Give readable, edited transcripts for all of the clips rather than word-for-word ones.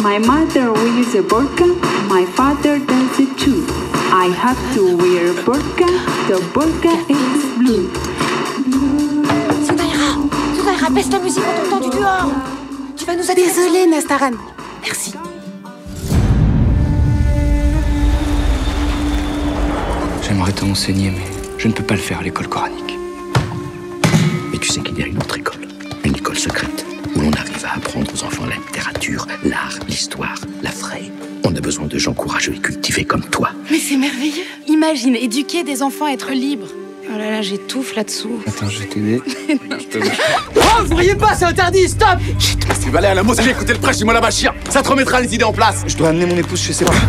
My mother wears a burqa, my father does it too. I have to wear a burqa, the burqa is blue. Sonaira, baisse la musique, on t'entend du dehors. Tu vas nous aider. Désolée, Nastaran. Merci. J'aimerais te renseigner, mais je ne peux pas le faire à l'école coranique. Mais tu sais qu'il y a une autre école, une école secrète, où l'on arrive à apprendre aux enfants la littérature, l'art, l'histoire, la vraie. On a besoin de gens courageux et cultivés comme toi. Mais c'est merveilleux. Imagine, éduquer des enfants à être libres. Oh là là, j'étouffe là-dessous. Attends, je vais t'aider. Oh, vous riez pas, c'est interdit, stop! Chut, mais Tu vas aller à la mosquée écouter le prêche du Mollah Bachir. Ça te remettra les idées en place. Je dois amener mon épouse chez ses parents.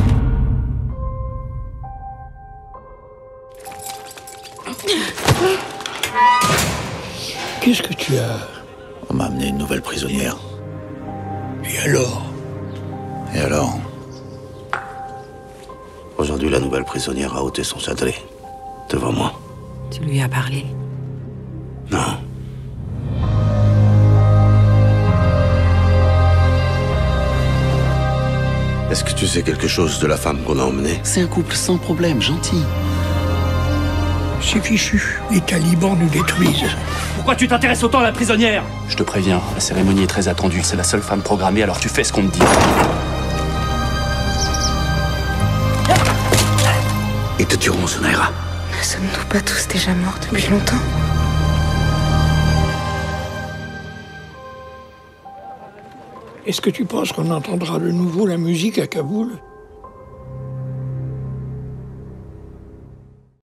Qu'est-ce que tu as? On m'a amené une nouvelle prisonnière. Et alors? Et alors? Aujourd'hui, la nouvelle prisonnière a ôté son sadré. Devant moi. Tu lui as parlé? Non. Est-ce que tu sais quelque chose de la femme qu'on a emmenée? C'est un couple sans problème, gentil. C'est fichu. Les talibans nous détruisent. Pourquoi tu t'intéresses autant à la prisonnière? Je te préviens, la cérémonie est très attendue. C'est la seule femme programmée, alors tu fais ce qu'on te dit. Ils te tueront, Sonaira. Ne sommes-nous pas tous déjà morts depuis longtemps? Est-ce que tu penses qu'on entendra de nouveau la musique à Kaboul?